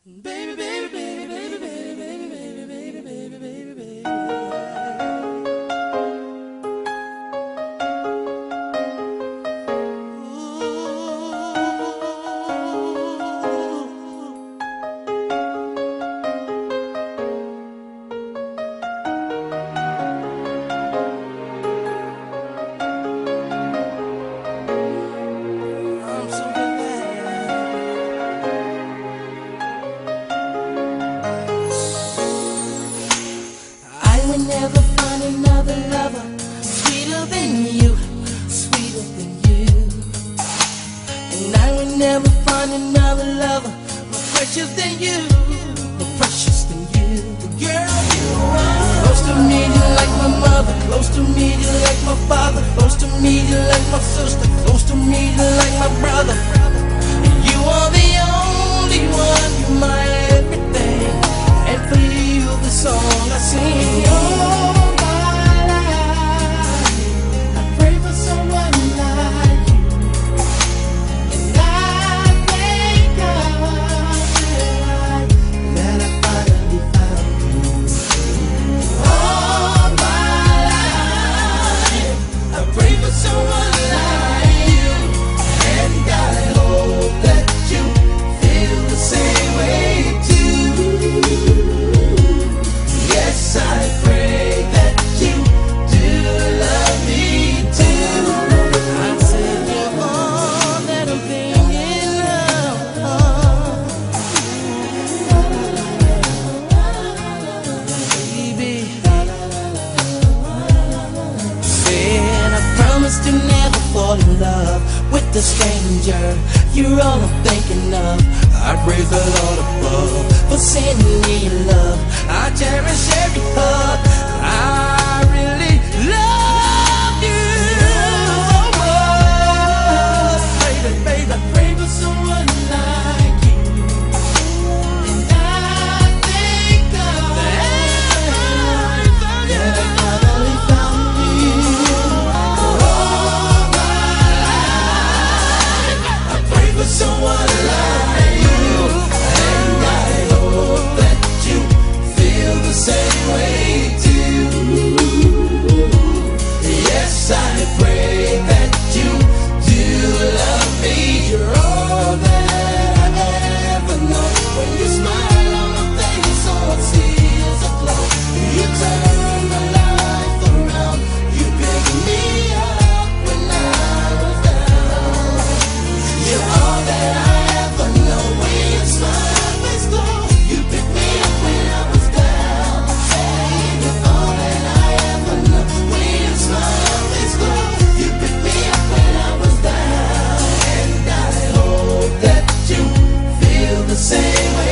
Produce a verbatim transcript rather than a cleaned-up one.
Baby, baby, baby, baby, baby, baby, baby, baby, baby, baby, baby. I'm so glad. I will never find another lover sweeter than you, sweeter than you. And I will never find another lover more precious than you, more precious than you. The girl you are. Close to me, you like my mother. Close to me, you like my father. Close to me, you like my sister. Close to me, you like my brother. And you are the only one. You're my everything. And for you, the song I sing. All my life, I pray for someone like you. And I thank God that I finally found you. All my life, I pray for someone like you. And I hope that you feel the same way too. Yes, I pray that you do love me too. I said you're all that I'm thinking of, baby. Said I promised to never fall in love with a stranger. You're all I'm thinking of. I praise the Lord above for sending me your love. I cherish every hug. I really love you. Oh, baby, baby, I pray for someone like you. And I thank God that I finally found you. All my life, I pray for someone like you. And I hope that you feel the same way too. Yes, I pray that you do love me. You're all that I ever know. When you smile on my face, all I see is a glow. You turn my life around. You pick me up when I was down. You're all that I ever know. When you smile, face glow. You pick me up when I was down. Hey, you're all that I ever know. When you smile, face glow. You pick me up when I was down. And I hope that you feel the same way.